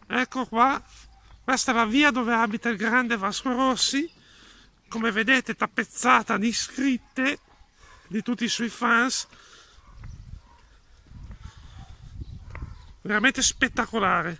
Ecco qua, questa è la via dove abita il grande Vasco Rossi, come vedete tappezzata di scritte di tutti i suoi fans, veramente spettacolare.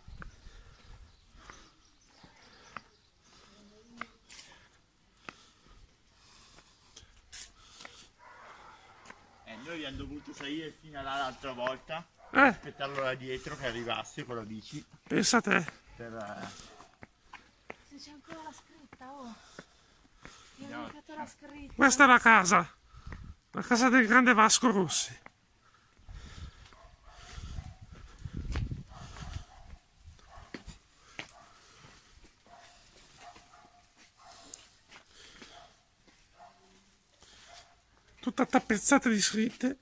Noi abbiamo dovuto salire fino là l'altra volta, Eh, aspettarlo là dietro che arrivasse con la bici pensa a te. per... Se c'è ancora la scritta, oh. Mi ha mancato la scritta. Questa è la casa del grande Vasco Rossi. Tutta tappezzata di scritte.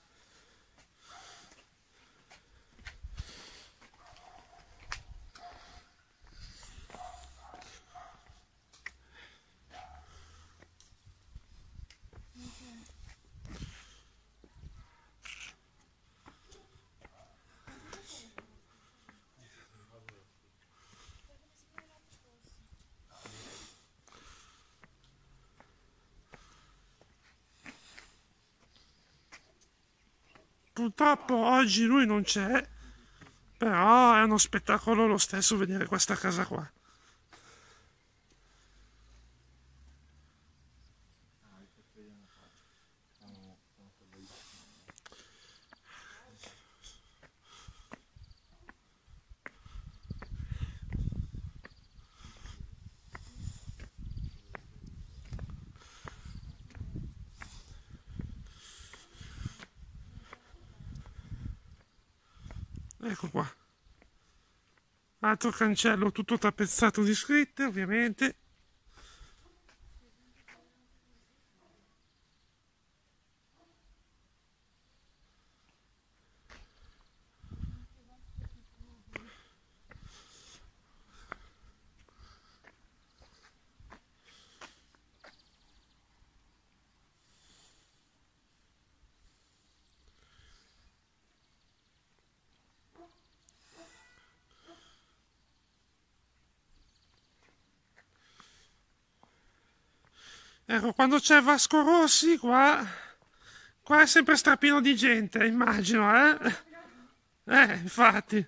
Purtroppo oggi lui non c'è, però è uno spettacolo lo stesso vedere questa casa qua. Ecco qua. Altro cancello tutto tappezzato di scritte, ovviamente. Ecco, quando c'è Vasco Rossi qua è sempre strapieno di gente, immagino, eh? Infatti.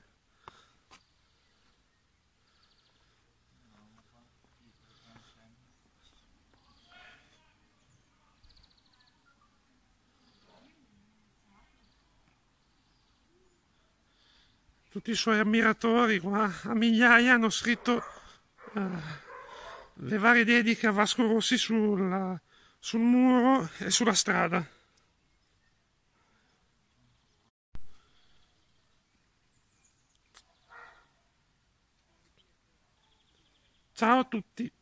Tutti i suoi ammiratori qua, a migliaia, hanno scritto le varie dediche a Vasco Rossi sul muro e sulla strada. Ciao a tutti.